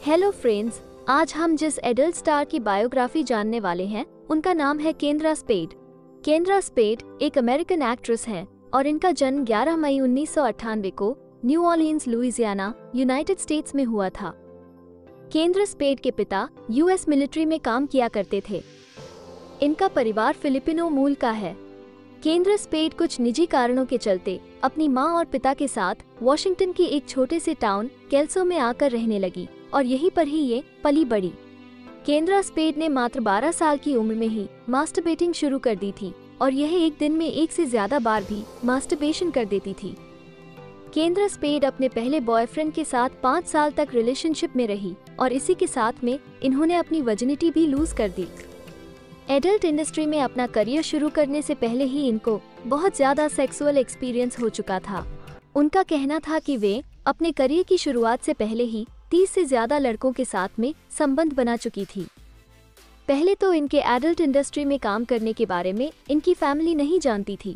Hello friends, आज हम जिस एडल्ट स्टार की बायोग्राफी जानने वाले हैं उनका नाम है केंद्रा स्पेड। केंद्रा स्पेड एक अमेरिकन एक्ट्रेस हैं और इनका जन्म 11 मई 1998 को New Orleans, Louisiana, United States में हुआ था। केंद्रा स्पेड के पिता यूएस मिलिट्री में काम किया करते थे। इनका परिवार फिलिपिनो मूल का है। केंद्रा स्पेड कुछ निजी कारणों के चलते अपनी मां और पिता के साथ वॉशिंगटन के एक छोटे से टाउन केल्सो में आकर रहने लगी और यहीं पर ही ये पली बड़ी। केंद्रा स्पेड ने मात्र 12 साल की उम्र में ही मास्टरबेटिंग शुरू कर दी थी और यह एक दिन में एक से ज्यादा बार भी मास्टरबेशन कर देती थी। केंद्रा स्पेड अपने पहले बॉयफ्रेंड के साथ 5 साल तक रिलेशनशिप में रही और इसी के साथ में इन्होंने अपनी वर्जिनिटी भी लूज कर दी। एडल्ट इंडस्ट्री में अपना करियर शुरू करने से पहले ही इनको बहुत ज्यादा सेक्सुअल एक्सपीरियंस हो चुका था। उनका कहना था कि वे अपने करियर की शुरुआत से पहले ही 30 से ज्यादा लड़कों के साथ में संबंध बना चुकी थी। पहले तो इनके एडल्ट इंडस्ट्री में काम करने के बारे में इनकी फैमिली नहीं जानती थी,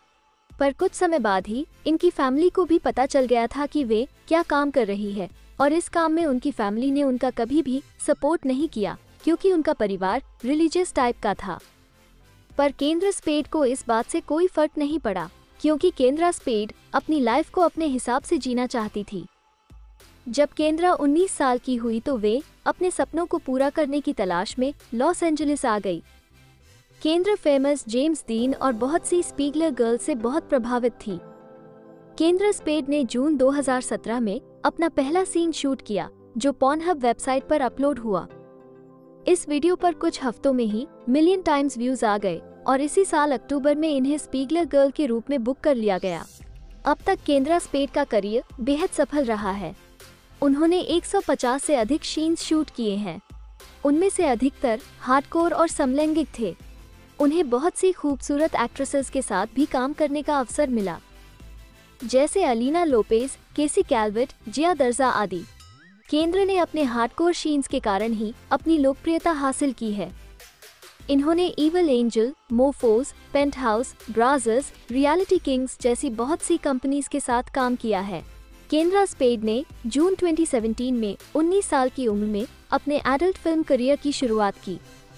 पर कुछ समय बाद ही इनकी फैमिली को भी पता चल गया था कि वे क्या काम कर रही है और इस काम में उनकी फैमिली ने उनका कभी भी सपोर्ट नहीं किया क्योंकि उनका परिवार रिलीजियस टाइप का था। पर केंद्रा स्पेड को इस बात से कोई फर्क नहीं पड़ा क्योंकि केंद्रा स्पेड अपनी लाइफ को अपने हिसाब से जीना चाहती थी। जब केंद्रा 19 साल की हुई तो वे अपने सपनों को पूरा करने की तलाश में लॉस एंजलिस आ गई। केंद्रा फेमस जेम्स डीन और बहुत सी स्पीगलर गर्ल्स से बहुत प्रभावित थी। केंद्रा स्पेड ने जून 2017 में अपना पहला सीन शूट किया जो पॉर्नहब वेबसाइट पर अपलोड हुआ। इस वीडियो पर कुछ हफ्तों में ही मिलियन टाइम्स व्यूज आ गए और इसी साल अक्टूबर में इन्हें स्पीगलर गर्ल के रूप में बुक कर लिया गया। अब तक केंद्रा स्पेड का करियर बेहद सफल रहा है। उन्होंने 150 से अधिक सीन्स शूट किए हैं। उनमें से अधिकतर हार्डकोर और समलैंगिक थे। उन्हें बहुत सी खूबसूरत एक्ट्रेसेस के साथ भी काम करने का अवसर मिला, जैसे अलीना लोपेज, केसी कैल्वेट, जिया दर्जा आदि। केंद्रा ने अपने हार्डकोर सीन्स के कारण ही अपनी लोकप्रियता हासिल की है। इन्होंने Evil Angel, Mofos, Penthouse, Brazzers, Reality Kings जैसी बहुत सी कंपनीज के साथ काम किया है। केंद्रा स्पेड ने जून 2017 में 19 साल की उम्र में अपने एडल्ट फिल्म करियर की शुरुआत की।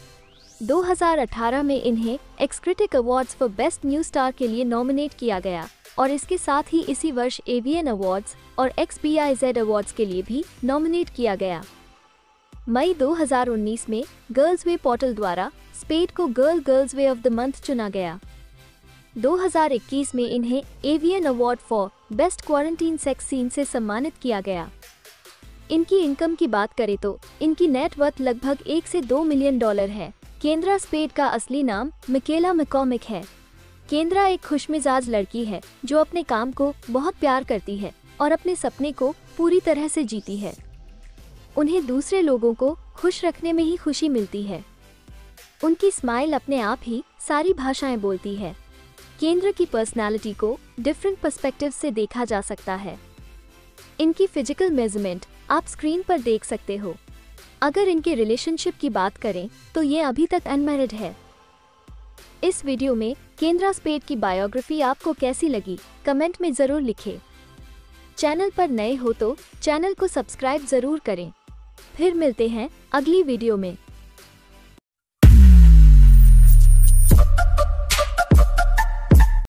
2018 में इन्हें X Critic Awards for best new star के लिए नॉमिनेट किया गया और इसके साथ ही इसी वर्ष एवीएन अवार्ड्स और XBIZ अवार्ड्स के लिए भी नॉमिनेट किया गया। मई 2019 में गर्ल्स वे पोर्टल द्वारा स्पेड को Girlsway of the month चुना गया। 2021 में इन्हें AVN award for best quarantine sex scene से सम्मानित किया गया। इनकी इनकम की बात करें तो इनकी नेट वर्थ लगभग 1 से 2 मिलियन डॉलर है। केंद्रा स्पेड का असली नाम मिकेला मैकॉर्मिक है। केंद्रा एक खुशमिजाज लड़की है जो अपने काम को बहुत प्यार करती है और अपने सपने को पूरी तरह से जीती है। उन्हें दूसरे लोगों को खुश रखने में ही खुशी मिलती है। उनकी स्माइल अपने आप ही सारी भाषाएं बोलती है। केंद्रा की पर्सनालिटी को डिफरेंट पर्सपेक्टिव से देखा जा सकता है। इनकी फिजिकल मेजरमेंट आप स्क्रीन पर देख सकते हो। अगर इनके रिलेशनशिप की बात करें तो ये अभी तक अनमैरिड है। इस वीडियो में केंद्रा स्पेड की बायोग्राफी आपको कैसी लगी कमेंट में जरूर लिखें। चैनल पर नए हो तो चैनल को सब्सक्राइब जरूर करें। फिर मिलते हैं अगली वीडियो में।